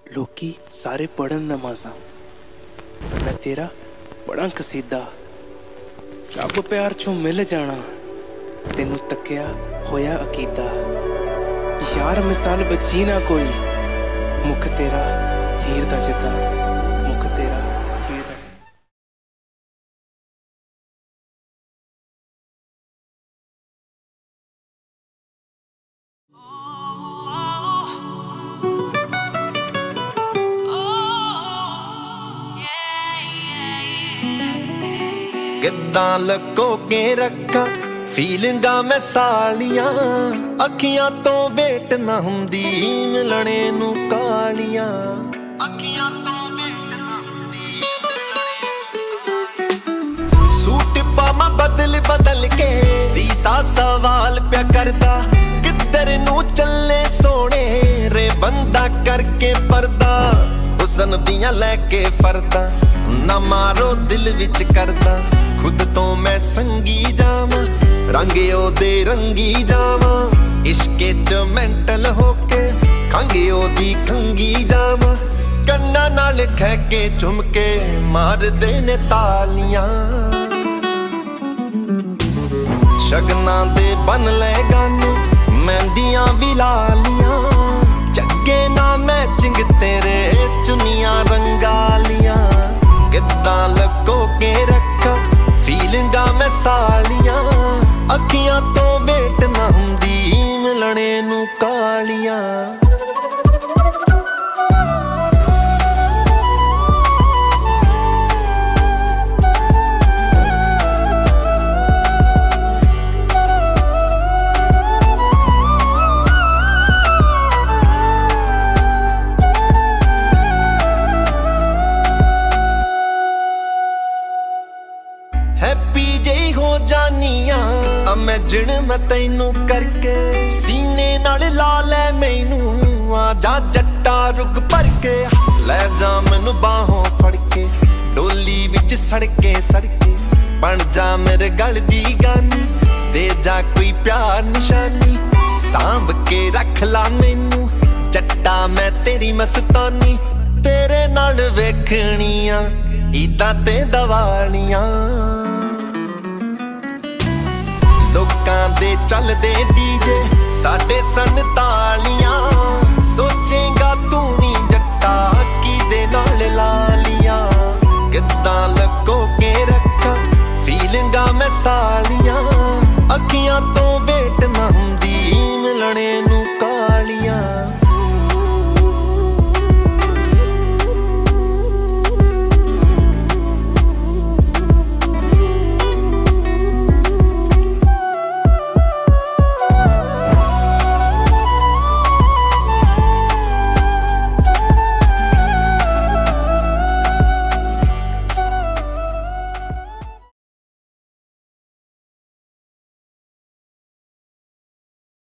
लोकी सारे पढ़न नमाज़ा, मैं तेरा पढ़ा कसीदा। रब प्यार चों मिल जाना, तेनू तकिया होया अकीदा। यार मिसाल बची ना कोई, मुख तेरा हीर दा जिद्दा, मुख तेरा हीर दा। किद्दां लको के रखा फीलिंगा मैं सालियां, अखियां तो वेट ना हुंदी मिलने नू कालियां। अखियां तो वेट ना हुंदी मिलने नू कालियां। सूट पामा बदल बदल के सीसा सवाल प्या करदा, किधर नू चले सोने रे बंदा करके पर्दा। हुसन दियां लैके फरदा ना मारो दिल विच करदा, खुद तो मैं संगी जावां रंगे ओदे रंगी जावां। इश्के च मेंटल होके खंगे ओदी खंगी जावां। कन्ना नाल खैके झुमके मार देने तालियां। शगना दे बन ले गाने मेहंदियां भी लालियां, चगे ना मैचिंग तेरे चुनियां रंगालियां। किद्दां लगो के रखा फीलिंगा मैं सालियां, अखियां तो वेट ना हुंदी मिलने नू कालियां। हैप्पी जेही हो जानियां इमेजिन मैं तैनू करके, सीने नाल ला ले मैनू आ जा जट्टा रुग भर के। ले जा मैनू बाहों फड़ के डोली विच सड़के सड़के, बन जा मेरे गल दी गानी, दे जा कोई प्यार निशानी। सांभ के रख ला मैनू जट्टा मैं तेरी मस्तानी, तेरे नाल वेखनियां ईदां ते दवालियां। लोकां दे चलदे डीजे साडे सन तालियां,